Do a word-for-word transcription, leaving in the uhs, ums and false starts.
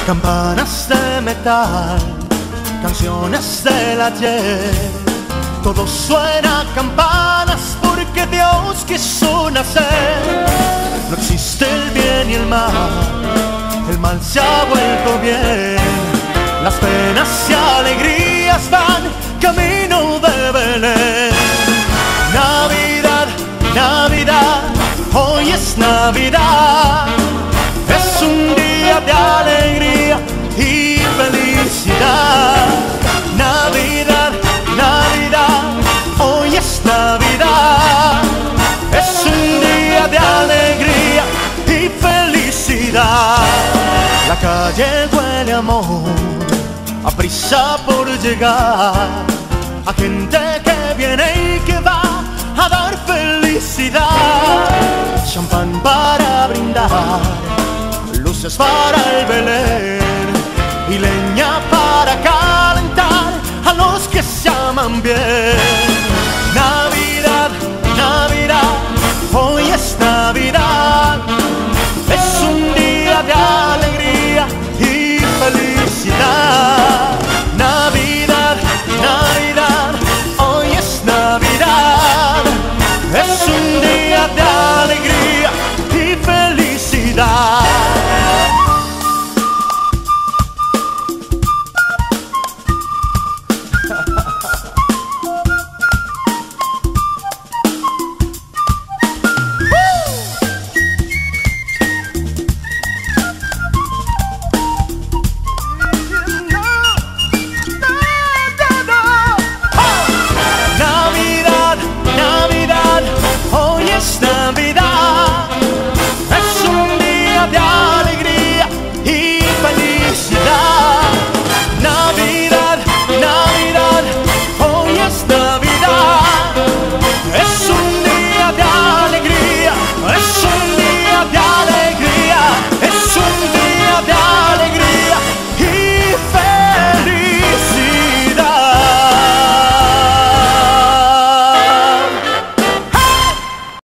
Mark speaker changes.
Speaker 1: Campanas de metal, canciones del ayer, todo suena a campanas porque Dios quiso nacer. No existe el bien y el mal, el mal se ha vuelto bien. Las penas y alegrías van camino de Belén. Navidad, Navidad, hoy es Navidad. Es un día de alegría y felicidad. Navidad, Navidad, hoy es Navidad. Es un día de alegría y felicidad. La calle huele a amor, a prisa por llegar, a gente que viene y que va a dar felicidad. Champán para brindar, luces para el Belén y leña para calentar a los que se aman bien.